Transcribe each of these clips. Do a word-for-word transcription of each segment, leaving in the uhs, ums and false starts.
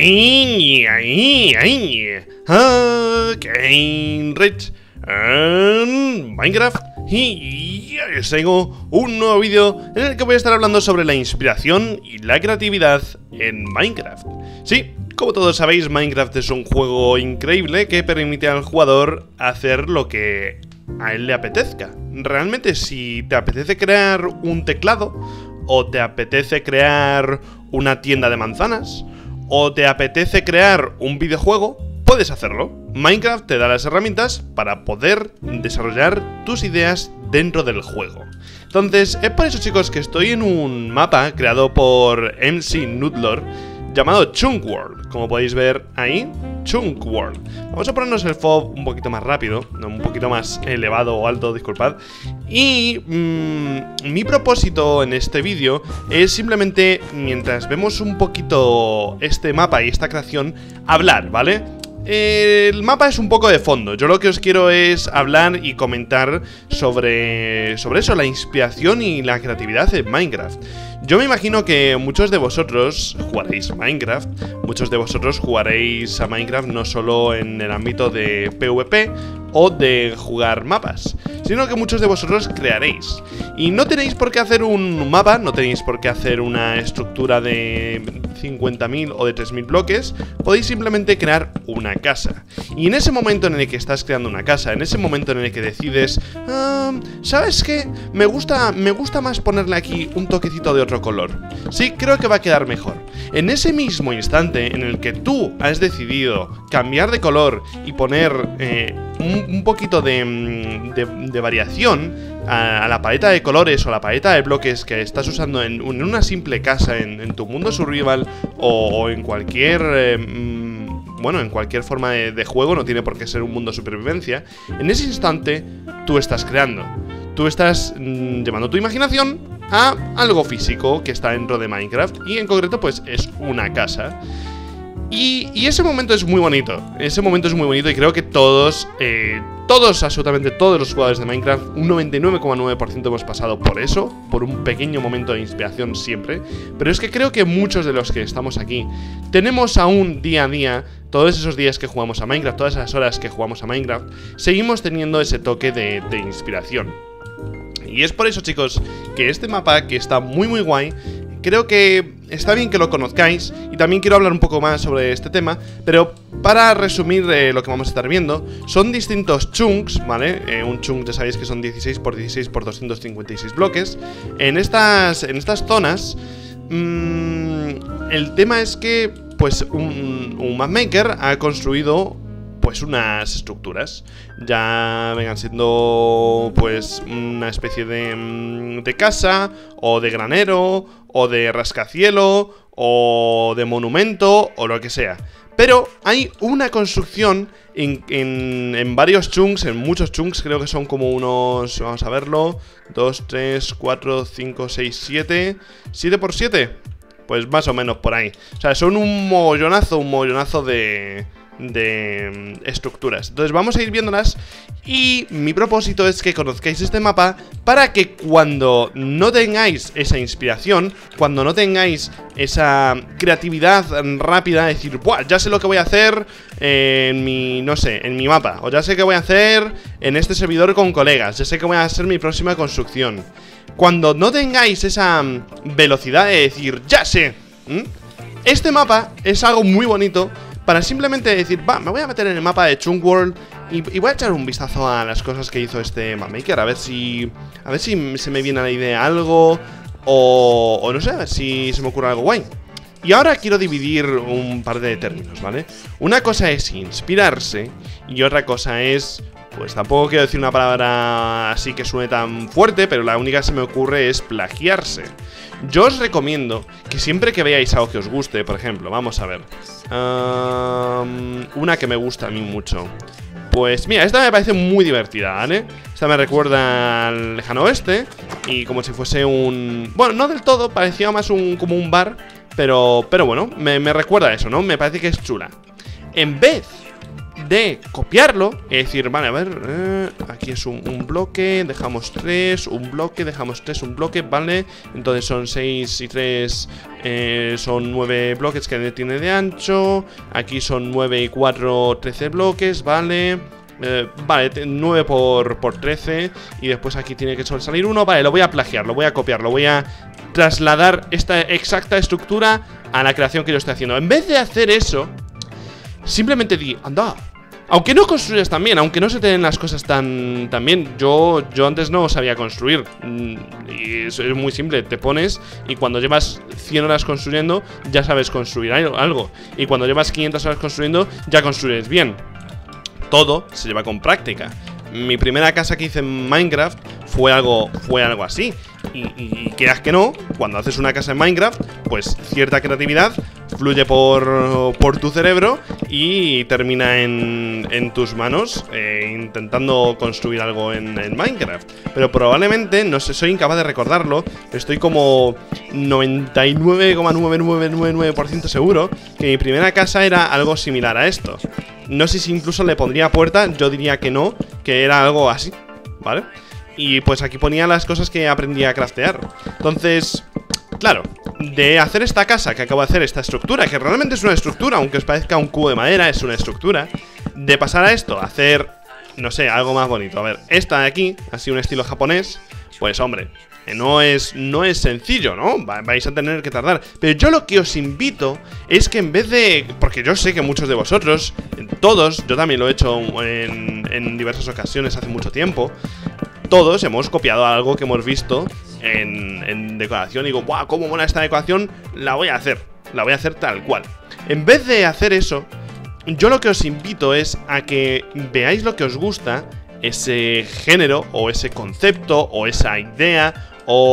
Ay, ay, ay. Okay, Rich en Minecraft. Y os traigo un nuevo vídeo en el que voy a estar hablando sobre la inspiración y la creatividad en Minecraft. Sí, como todos sabéis, Minecraft es un juego increíble que permite al jugador hacer lo que a él le apetezca. Realmente, si te apetece crear un teclado, o te apetece crear una tienda de manzanas, o te apetece crear un videojuego, puedes hacerlo. Minecraft te da las herramientas para poder desarrollar tus ideas dentro del juego. Entonces, es por eso, chicos, que estoy en un mapa creado por M C Noodlord llamado Chunk World, como podéis ver ahí, Chunk World. Vamos a ponernos el F O V un poquito más rápido, un poquito más elevado o alto, disculpad. Y mmm, mi propósito en este vídeo es simplemente, mientras vemos un poquito este mapa y esta creación, hablar, ¿vale? El mapa es un poco de fondo. Yo lo que os quiero es hablar y comentar sobre, sobre eso, la inspiración y la creatividad en Minecraft. Yo me imagino que muchos de vosotros jugaréis Minecraft, muchos de vosotros jugaréis a Minecraft no solo en el ámbito de PvP o de jugar mapas, sino que muchos de vosotros crearéis. Y no tenéis por qué hacer un mapa, no tenéis por qué hacer una estructura de cincuenta mil o de tres mil bloques, podéis simplemente crear una casa. Y en ese momento en el que estás creando una casa, en ese momento en el que decides, ah, ¿sabes qué? Me gusta, me gusta más ponerle aquí un toquecito de otro color. Sí, creo que va a quedar mejor. En ese mismo instante en el que tú has decidido cambiar de color y poner eh, un, un poquito de, de, de variación a, a la paleta de colores o la paleta de bloques que estás usando en, en una simple casa, en, en tu mundo survival o, o en cualquier... Eh, bueno, en cualquier forma de, de juego, no tiene por qué ser un mundo de supervivencia, en ese instante tú estás creando. Tú estás mmm, llevando tu imaginación a algo físico que está dentro de Minecraft, y en concreto pues es una casa. Y, y ese momento es muy bonito, ese momento es muy bonito y creo que todos, eh, todos, absolutamente todos los jugadores de Minecraft, un noventa y nueve coma nueve por ciento hemos pasado por eso, por un pequeño momento de inspiración siempre. Pero es que creo que muchos de los que estamos aquí tenemos aún día a día, todos esos días que jugamos a Minecraft, todas esas horas que jugamos a Minecraft, seguimos teniendo ese toque de, de inspiración. Y es por eso, chicos, que este mapa, que está muy muy guay, creo que está bien que lo conozcáis. Y también quiero hablar un poco más sobre este tema, pero para resumir eh, lo que vamos a estar viendo, son distintos chunks, ¿vale? Eh, un chunk ya sabéis que son dieciséis por dieciséis por doscientos cincuenta y seis bloques. En estas, en estas zonas, mmm, el tema es que pues un, un mapmaker ha construido pues unas estructuras, ya vengan siendo pues una especie de, de casa, o de granero, o de rascacielo, o de monumento, o lo que sea. Pero hay una construcción en, en, en varios chunks, en muchos chunks, creo que son como unos, vamos a verlo, dos, tres, cuatro, cinco, seis, siete, siete por siete, pues más o menos por ahí. O sea, son un mogollonazo, un mogollonazo de... de estructuras. Entonces vamos a ir viéndolas. Y mi propósito es que conozcáis este mapa para que cuando no tengáis esa inspiración, cuando no tengáis esa creatividad rápida, decir, buah, ya sé lo que voy a hacer en mi, no sé, en mi mapa, o ya sé qué voy a hacer en este servidor con colegas, ya sé que voy a hacer mi próxima construcción. Cuando no tengáis esa velocidad de decir, ya sé, ¿m? Este mapa es algo muy bonito para simplemente decir, va, me voy a meter en el mapa de Chunk World y, y voy a echar un vistazo a las cosas que hizo este mapmaker, a ver si a ver si se me viene a la idea algo, o, o no sé, a ver si se me ocurre algo guay. Y ahora quiero dividir un par de términos, ¿vale? Una cosa es inspirarse y otra cosa es, pues tampoco quiero decir una palabra así que suene tan fuerte, pero la única que se me ocurre es plagiarse. Yo os recomiendo que siempre que veáis algo que os guste, por ejemplo, vamos a ver, um, una que me gusta a mí mucho. Pues mira, esta me parece muy divertida, ¿vale? Esta me recuerda al lejano oeste y como si fuese un... Bueno, no del todo, parecía más un, como un bar, pero, pero bueno, me, me recuerda a eso, ¿no? Me parece que es chula. En vez de copiarlo, es decir, vale, a ver, eh, aquí es un, un bloque, dejamos tres, un bloque, dejamos tres, un bloque, vale. Entonces son seis y tres, eh, son nueve bloques que tiene de ancho. Aquí son nueve y cuatro, trece bloques, vale. Eh, vale, nueve por, por trece. Y después aquí tiene que sobresalir uno. Vale, lo voy a plagiar, lo voy a copiar, lo voy a trasladar esta exacta estructura a la creación que yo estoy haciendo. En vez de hacer eso, simplemente di, anda, aunque no construyas tan bien, aunque no se te den las cosas tan, tan bien. Yo, yo antes no sabía construir. Y es, es muy simple, te pones y cuando llevas cien horas construyendo, ya sabes construir algo. Y cuando llevas quinientas horas construyendo, ya construyes bien. Todo se lleva con práctica. Mi primera casa que hice en Minecraft fue algo, fue algo así. Y, y, y quieras que no, cuando haces una casa en Minecraft, pues cierta creatividad fluye por, por tu cerebro y termina en, en tus manos eh, intentando construir algo en, en Minecraft. Pero probablemente, no sé, soy incapaz de recordarlo, estoy como noventa y nueve coma nueve nueve nueve nueve por ciento seguro que mi primera casa era algo similar a esto. No sé si incluso le pondría puerta, yo diría que no, que era algo así, ¿vale? Y pues aquí ponía las cosas que aprendí a craftear. Entonces, claro, de hacer esta casa que acabo de hacer, esta estructura, que realmente es una estructura, aunque os parezca un cubo de madera, es una estructura. De pasar a esto, a hacer, no sé, algo más bonito. A ver, esta de aquí, así un estilo japonés, pues hombre, no es, no es sencillo, ¿no? Vais a tener que tardar. Pero yo lo que os invito es que en vez de... Porque yo sé que muchos de vosotros, todos, yo también lo he hecho en, en diversas ocasiones hace mucho tiempo, todos hemos copiado algo que hemos visto en, en decoración y digo, ¡buah, cómo mola esta decoración! La voy a hacer, la voy a hacer tal cual. En vez de hacer eso, yo lo que os invito es a que veáis lo que os gusta, ese género, o ese concepto, o esa idea,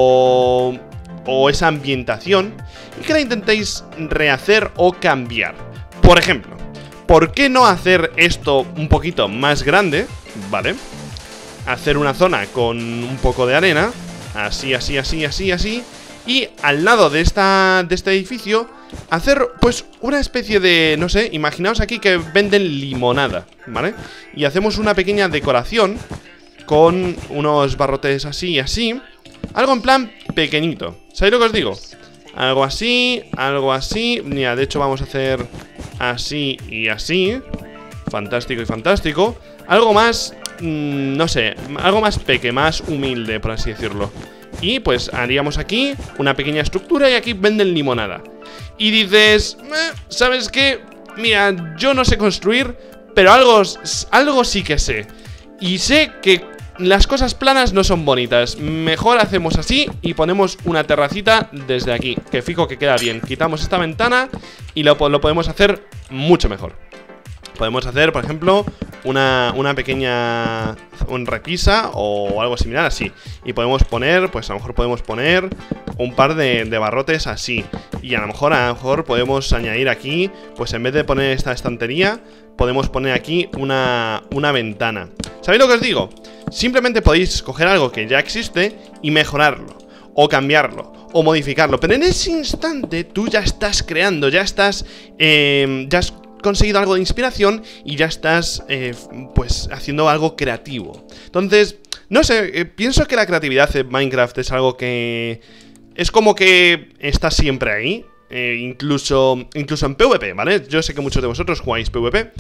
o, o esa ambientación, y que la intentéis rehacer o cambiar. Por ejemplo, ¿por qué no hacer esto un poquito más grande? ¿Vale? Hacer una zona con un poco de arena, así, así, así, así, así, y al lado de, esta, de este edificio hacer pues una especie de, no sé, imaginaos aquí que venden limonada, ¿vale? Y hacemos una pequeña decoración con unos barrotes así y así, algo en plan pequeñito. ¿Sabéis lo que os digo? Algo así, algo así. Mira, de hecho vamos a hacer así y así. Fantástico y fantástico. Algo más, mmm, no sé, algo más peque, más humilde, por así decirlo. Y pues haríamos aquí una pequeña estructura y aquí venden limonada. Y dices, eh, ¿sabes qué? Mira, yo no sé construir, pero algo, algo sí que sé. Y sé que las cosas planas no son bonitas. Mejor hacemos así y ponemos una terracita desde aquí, que fijo que queda bien. Quitamos esta ventana y lo, lo podemos hacer mucho mejor. Podemos hacer, por ejemplo, una, una pequeña un repisa o algo similar así. Y podemos poner, pues a lo mejor podemos poner un par de, de barrotes así. Y a lo mejor, a lo mejor podemos añadir aquí, pues en vez de poner esta estantería, podemos poner aquí una, una ventana. ¿Sabéis lo que os digo? Simplemente podéis coger algo que ya existe y mejorarlo, o cambiarlo, o modificarlo. Pero en ese instante tú ya estás creando, ya estás... Eh, ya has conseguido algo de inspiración y ya estás, eh, pues, haciendo algo creativo. Entonces, no sé, eh, pienso que la creatividad en Minecraft es algo que... es como que está siempre ahí. Eh, incluso, incluso en PvP, ¿vale? Yo sé que muchos de vosotros jugáis PvP.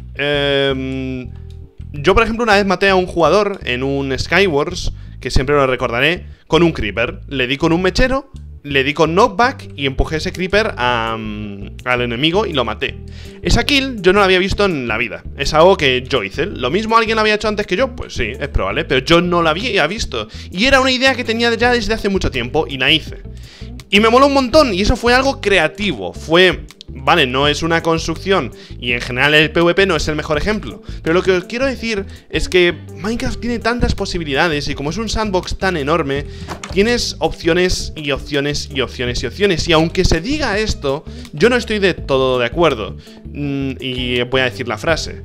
Eh, yo, por ejemplo, una vez maté a un jugador en un Skywars, que siempre lo recordaré, con un creeper. Le di con un mechero, le di con knockback y empujé ese creeper a, um, al enemigo y lo maté. Esa kill yo no la había visto en la vida. Es algo que yo hice. ¿Lo mismo alguien lo había hecho antes que yo? Pues sí, es probable, pero yo no la había visto. Y era una idea que tenía ya desde hace mucho tiempo y la hice. Y me moló un montón, y eso fue algo creativo. Fue, vale, no es una construcción, y en general el PvP no es el mejor ejemplo. Pero lo que os quiero decir es que Minecraft tiene tantas posibilidades, y como es un sandbox tan enorme, tienes opciones y opciones y opciones y opciones. Y aunque se diga esto, yo no estoy de todo de acuerdo. Mm, y voy a decir la frase.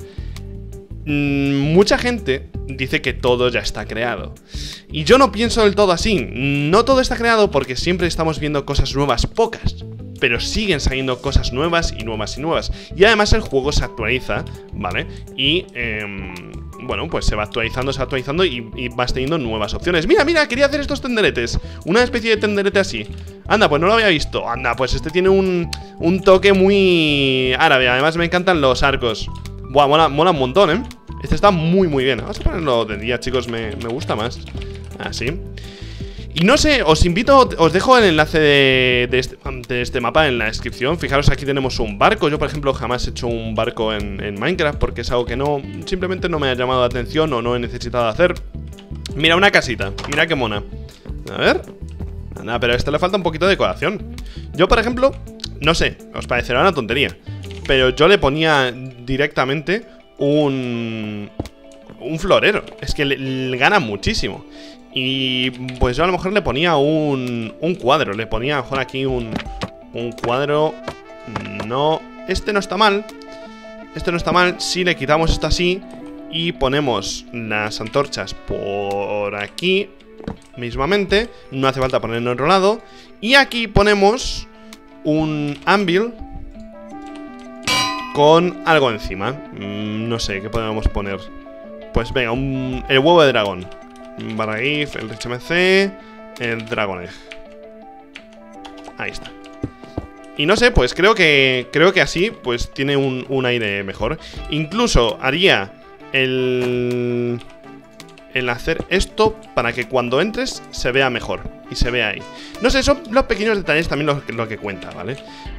Mm, mucha gente dice que todo ya está creado. Y yo no pienso del todo así. No todo está creado porque siempre estamos viendo cosas nuevas, pocas. pero siguen saliendo cosas nuevas y nuevas y nuevas. Y además el juego se actualiza, ¿vale? Y, eh, bueno, pues se va actualizando, se va actualizando y, y vas teniendo nuevas opciones. Mira, mira, quería hacer estos tenderetes. Una especie de tenderete así. Anda, pues no lo había visto. Anda, pues este tiene un, un toque muy árabe. Además me encantan los arcos. Buah, mola, mola un montón, ¿eh? Este está muy, muy bien. Vamos a ponerlo de día, chicos, me, me gusta más. Así. Y no sé, os invito, os dejo el enlace de, de, este, de este mapa en la descripción. Fijaros, aquí tenemos un barco. Yo, por ejemplo, jamás he hecho un barco en, en Minecraft porque es algo que no, simplemente no me ha llamado la atención o no he necesitado hacer. Mira, una casita, mira qué mona. A ver. Nada, pero a esto le falta un poquito de decoración. Yo, por ejemplo, no sé, os parecerá una tontería, pero yo le ponía directamente un... un florero. Es que le, le gana muchísimo. Y pues yo a lo mejor le ponía un, un cuadro. Le ponía a lo mejor aquí un, un cuadro. No, este no está mal. Este no está mal. Si le quitamos esto así y ponemos las antorchas por aquí mismamente, no hace falta ponerlo en otro lado. Y aquí ponemos un anvil con algo encima. mm, No sé, ¿qué podemos poner? Pues venga, un, el huevo de dragón, Baragif, el Rich M C, el Dragon Egg. Ahí está. Y no sé, pues creo que creo que así pues tiene un, un aire mejor. Incluso haría el... el hacer esto para que cuando entres se vea mejor y se vea ahí. No sé, son los pequeños detalles también lo, lo que cuenta, ¿vale?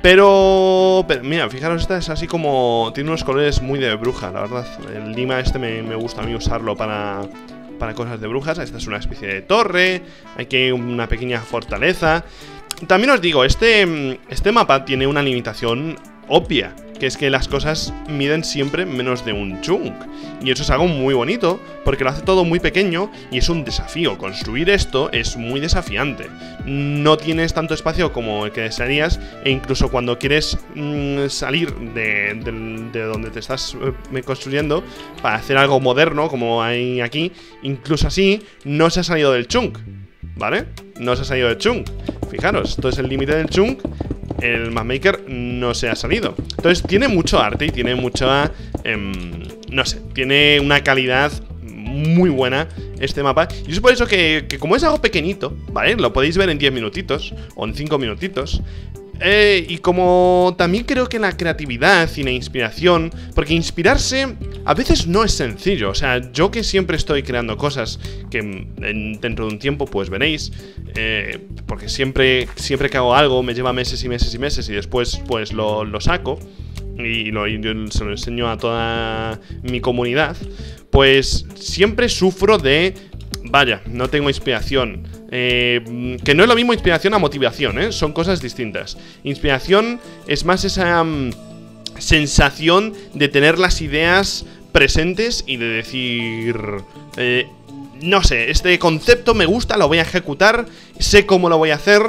Pero, pero mira, fijaros, esta es así como... tiene unos colores muy de bruja, la verdad. El lima este me, me gusta a mí usarlo para, para cosas de brujas. Esta es una especie de torre. Aquí hay una pequeña fortaleza. También os digo, este, este mapa tiene una limitación obvia, que es que las cosas miden siempre menos de un chunk. Y eso es algo muy bonito, porque lo hace todo muy pequeño y es un desafío. Construir esto es muy desafiante. No tienes tanto espacio como el que desearías, e incluso cuando quieres mmm, salir de, de, de donde te estás eh, construyendo para hacer algo moderno, como hay aquí, incluso así, no se ha salido del chunk, ¿vale? No se ha salido del chunk. Fijaros, esto es el límite del chunk. El mapmaker no se ha salido. Entonces tiene mucho arte y tiene mucha... Eh, no sé, tiene una calidad muy buena este mapa. Y es por eso que, que como es algo pequeñito, ¿vale? Lo podéis ver en diez minutitos o en cinco minutitos. Eh, y como también creo que la creatividad y la inspiración, porque inspirarse a veces no es sencillo. O sea, yo que siempre estoy creando cosas que en, dentro de un tiempo pues veréis, eh, porque siempre, siempre que hago algo me lleva meses y meses y meses y después pues lo, lo saco y, lo, y yo se lo enseño a toda mi comunidad. Pues siempre sufro de... vaya, no tengo inspiración. Eh, que no es lo mismo inspiración a motivación, ¿eh? Son cosas distintas. Inspiración es más esa um, sensación de tener las ideas presentes y de decir... Eh, no sé, este concepto me gusta, lo voy a ejecutar, sé cómo lo voy a hacer.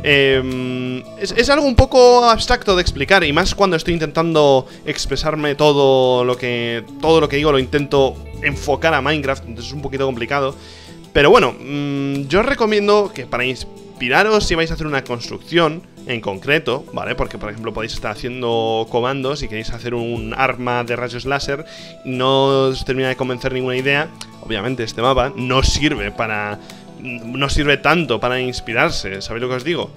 eh, es, es algo un poco abstracto de explicar, y más cuando estoy intentando expresarme todo lo que, todo lo que digo, lo intento enfocar a Minecraft, entonces es un poquito complicado. Pero bueno, mmm, yo os recomiendo que para inspiraros si vais a hacer una construcción en concreto, ¿vale? Porque, por ejemplo, podéis estar haciendo comandos y queréis hacer un arma de rayos láser y no os termina de convencer ninguna idea. Obviamente este mapa no sirve para... no sirve tanto para inspirarse, ¿sabéis lo que os digo?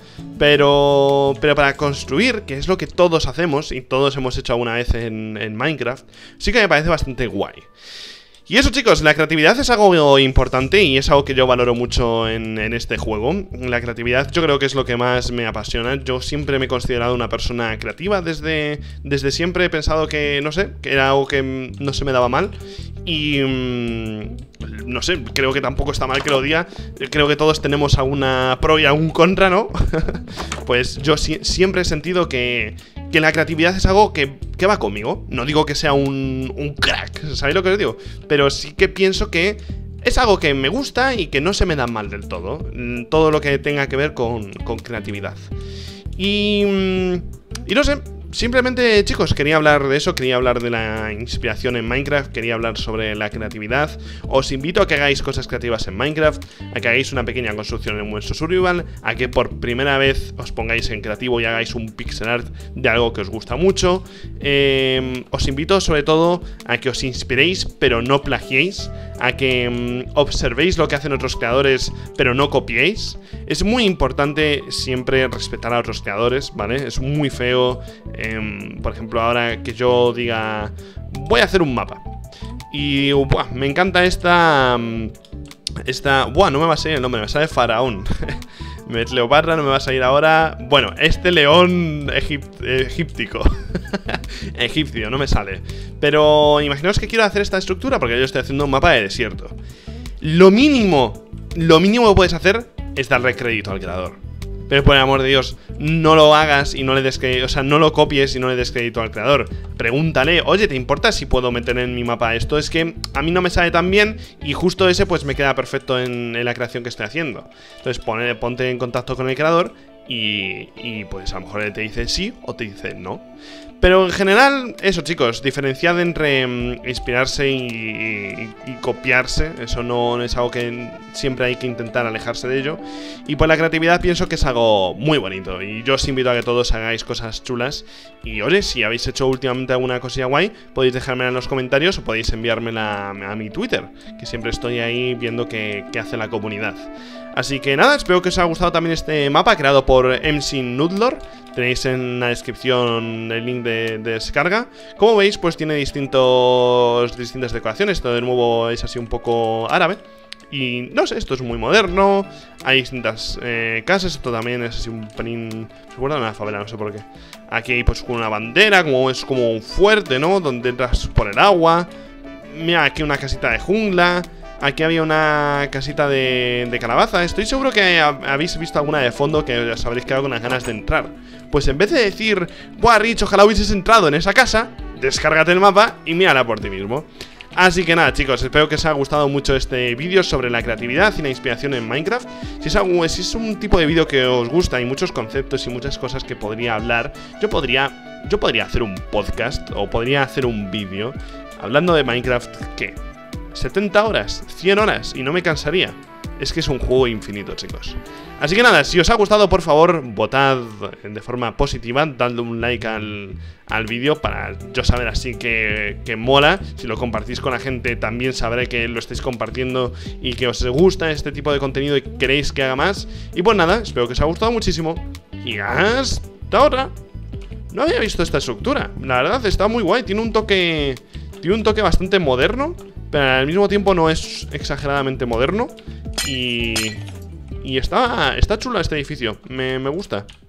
Pero, pero para construir, que es lo que todos hacemos y todos hemos hecho alguna vez en, en Minecraft, sí que me parece bastante guay. Y eso, chicos, la creatividad es algo importante y es algo que yo valoro mucho en, en este juego. La creatividad yo creo que es lo que más me apasiona. Yo siempre me he considerado una persona creativa. Desde, desde siempre he pensado que, no sé, que era algo que no se me daba mal. Y... Mmm, no sé, creo que tampoco está mal que lo diga. Creo que todos tenemos alguna pro y algún contra, ¿no? Pues yo si siempre he sentido que... que la creatividad es algo que, que va conmigo. No digo que sea un, un crack, ¿sabéis lo que os digo? Pero sí que pienso que es algo que me gusta y que no se me da mal del todo. Todo lo que tenga que ver con, con creatividad. Y, y no sé, simplemente, chicos, quería hablar de eso, quería hablar de la inspiración en Minecraft, quería hablar sobre la creatividad. Os invito a que hagáis cosas creativas en Minecraft, a que hagáis una pequeña construcción en vuestro survival, a que por primera vez os pongáis en creativo y hagáis un pixel art de algo que os gusta mucho. Eh, os invito sobre todo a que os inspiréis, pero no plagiéis, a que mm, observéis lo que hacen otros creadores, pero no copiéis. Es muy importante siempre respetar a otros creadores, ¿vale? Es muy feo, eh, por ejemplo, ahora que yo diga, voy a hacer un mapa y buah, me encanta esta... Esta... Buah, no me va a salir el nombre, me sale faraón. Metleoparra, no me va a salir ahora. Bueno, este león egip egíptico egipcio, no me sale. Pero imaginaos que quiero hacer esta estructura, porque yo estoy haciendo un mapa de desierto. Lo mínimo, lo mínimo que puedes hacer es darle crédito al creador. Pero por el amor de Dios, no lo hagas y no le des crédito, o sea, no lo copies y no le des crédito al creador. Pregúntale, oye, ¿te importa si puedo meter en mi mapa esto? Es que a mí no me sale tan bien y justo ese pues me queda perfecto en, en la creación que estoy haciendo. Entonces pone, ponte en contacto con el creador y, y pues a lo mejor él te dice sí o te dice no. Pero en general, eso, chicos, diferenciad entre um, inspirarse y, y, y copiarse. Eso no es algo que siempre hay que intentar alejarse de ello. Y pues la creatividad pienso que es algo muy bonito. Y yo os invito a que todos hagáis cosas chulas. Y oye, si habéis hecho últimamente alguna cosilla guay, podéis dejármela en los comentarios o podéis enviármela a mi Twitter, que siempre estoy ahí viendo qué, qué hace la comunidad. Así que nada, espero que os haya gustado también este mapa creado por M C Noodlor. Tenéis en la descripción el link de, de descarga. Como veis, pues tiene distintos, distintas decoraciones. Esto de nuevo es así un poco árabe. Y no sé, esto es muy moderno. Hay distintas eh, casas. Esto también es así un pelín... Recuerda una favela, no sé por qué. Aquí hay pues una bandera, como es como un fuerte, ¿no? Donde entras por el agua. Mira, aquí una casita de jungla. Aquí había una casita de, de calabaza. Estoy seguro que habéis visto alguna de fondo que os habréis quedado con las ganas de entrar. Pues en vez de decir, buah, Rich, ojalá hubieses entrado en esa casa, descárgate el mapa y mírala por ti mismo. Así que nada, chicos, espero que os haya gustado mucho este vídeo sobre la creatividad y la inspiración en Minecraft. Si es, algo, si es un tipo de vídeo que os gusta, hay muchos conceptos y muchas cosas que podría hablar, yo podría, yo podría hacer un podcast o podría hacer un vídeo hablando de Minecraft, ¿qué? setenta horas, cien horas y no me cansaría. Es que es un juego infinito, chicos. Así que nada, si os ha gustado, por favor, votad de forma positiva, dadle un like al, al vídeo para yo saber así que, que mola. Si lo compartís con la gente, también sabré que lo estáis compartiendo y que os gusta este tipo de contenido y queréis que haga más. Y pues nada, espero que os haya gustado muchísimo. Y hasta ahora. No había visto esta estructura. La verdad, está muy guay. Tiene un toque, tiene un toque bastante moderno, pero al mismo tiempo no es exageradamente moderno. Y, y está, está chulo este edificio, me, me gusta.